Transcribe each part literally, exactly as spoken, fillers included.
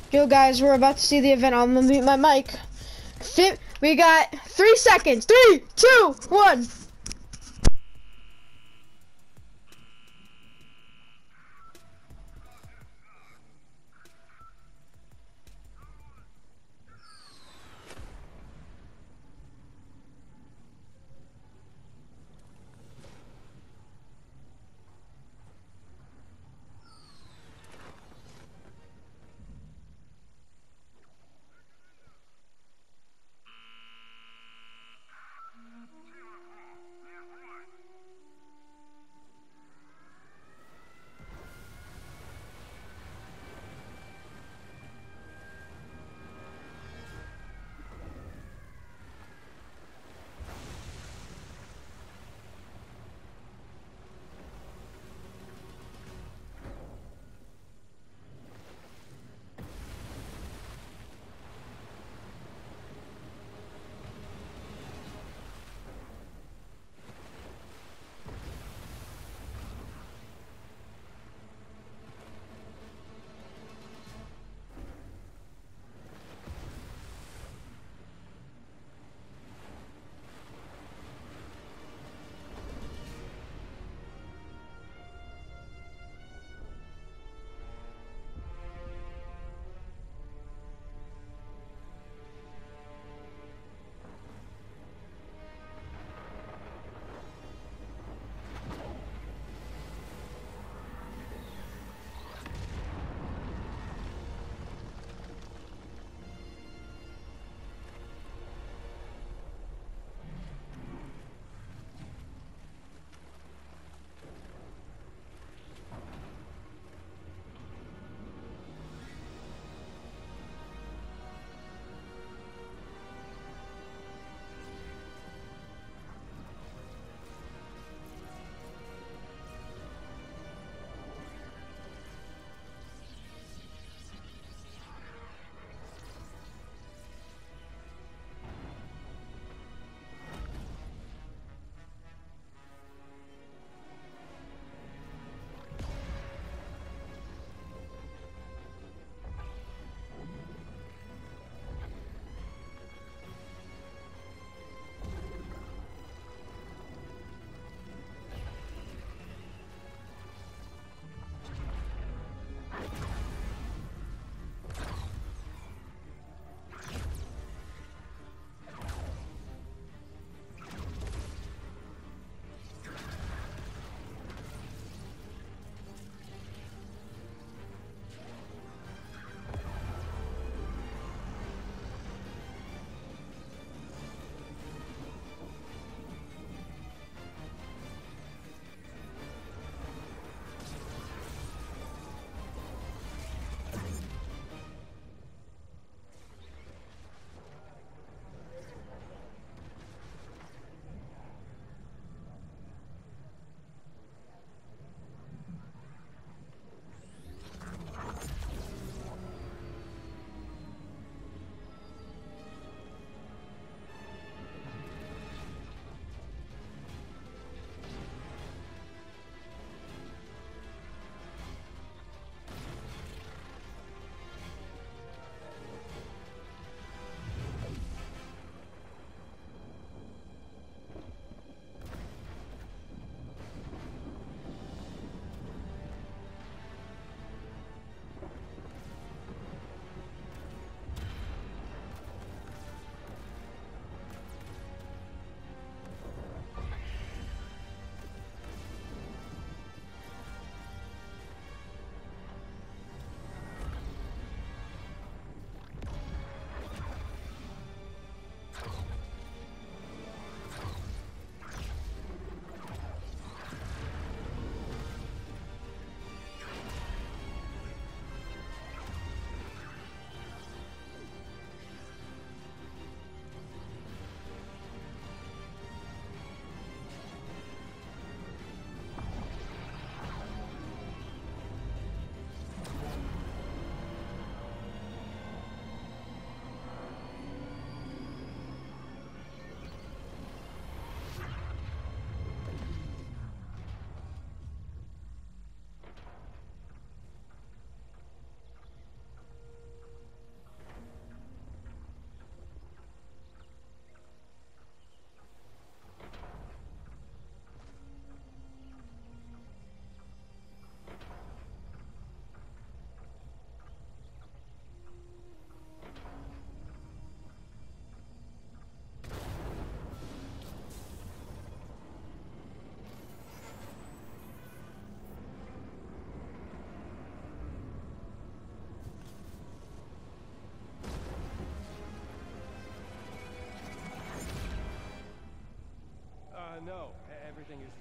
Yo, guys, we're about to see the event. I'm gonna mute my mic. Fit. We got three seconds. Three, two, one.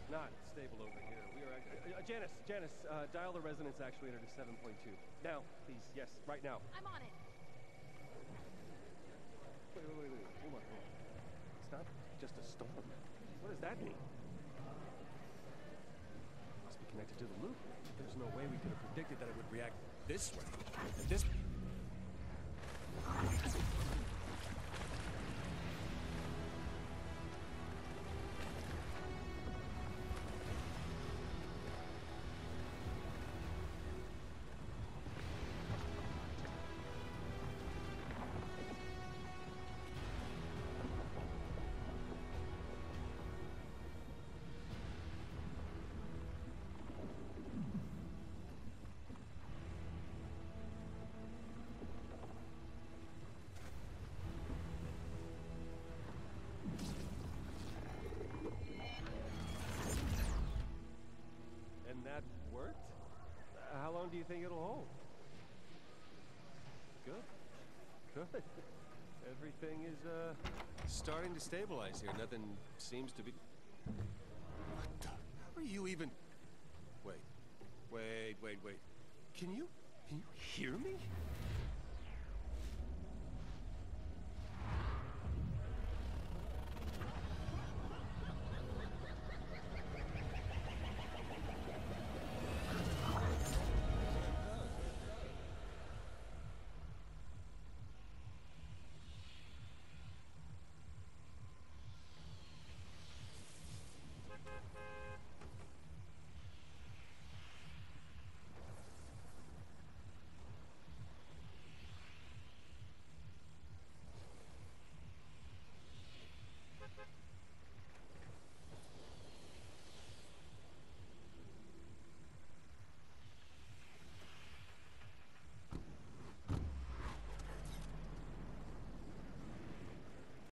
not stable over here. We are actually... Uh, uh, Janice, Janice, uh, dial the resonance actuator to seven point two. Now, please, yes, right now. I'm on it. Wait, wait, wait, wait, hold on, hold on. It's not just a storm. What does that mean? Must be connected to the loop. There's no way we could have predicted that it would react this way. At this... And that worked? Uh, how long do you think it'll hold? Good. Good. Everything is, uh, starting to stabilize here. Nothing seems to be... What the... How are you even... Wait. Wait, wait, wait. Can you...